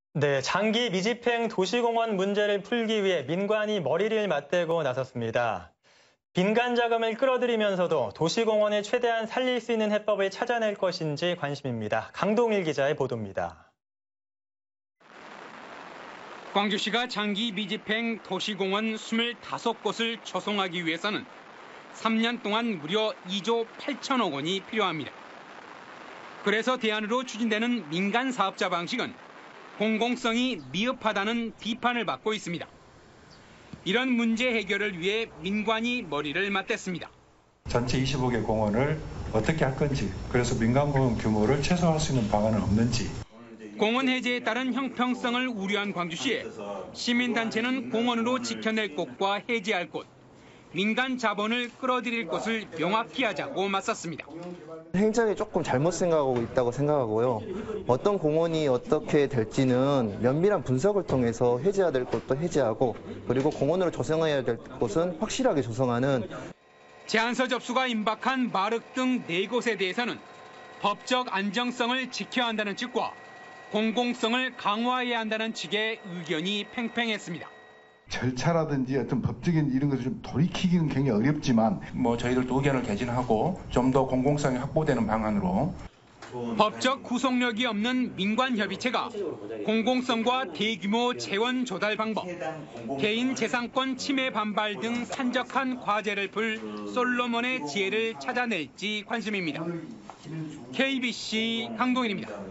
네, 장기 미집행 도시공원 문제를 풀기 위해 민관이 머리를 맞대고 나섰습니다. 민간 자금을 끌어들이면서도 도시공원을 최대한 살릴 수 있는 해법을 찾아낼 것인지 관심입니다. 강동일 기자의 보도입니다. 광주시가 장기 미집행 도시공원 25곳을 조성하기 위해서는 3년 동안 무려 2조 8천억 원이 필요합니다. 그래서 대안으로 추진되는 민간 사업자 방식은 공공성이 미흡하다는 비판을 받고 있습니다. 이런 문제 해결을 위해 민관이 머리를 맞댔습니다. 전체 25개 공원을 어떻게 할 건지, 그래서 민간공원 규모를 최소화할 수 있는 방안은 없는지. 공원 해제에 따른 형평성을 우려한 광주시에 시민단체는 공원으로 지켜낼 곳과 해제할 곳, 민간 자본을 끌어들일 곳을 명확히 하자고 맞섰습니다. 행정이 조금 잘못 생각하고 있다고 생각하고요. 어떤 공원이 어떻게 될지는 면밀한 분석을 통해서 해제해야 될 곳도 해제하고, 그리고 공원으로 조성해야 될 곳은 확실하게 조성하는. 제안서 접수가 임박한 마륵 등 4곳에 대해서는 법적 안정성을 지켜야 한다는 측과 공공성을 강화해야 한다는 측의 의견이 팽팽했습니다. 절차라든지 어떤 법적인 이런 것을 좀 돌이키기는 굉장히 어렵지만 저희들도 의견을 개진하고 좀 더 공공성이 확보되는 방안으로. 법적 구속력이 없는 민관협의체가 공공성과 대규모 재원 조달 방법, 개인 재산권 침해 반발 등 산적한 과제를 풀 솔로몬의 지혜를 찾아낼지 관심입니다. KBC 강동일입니다.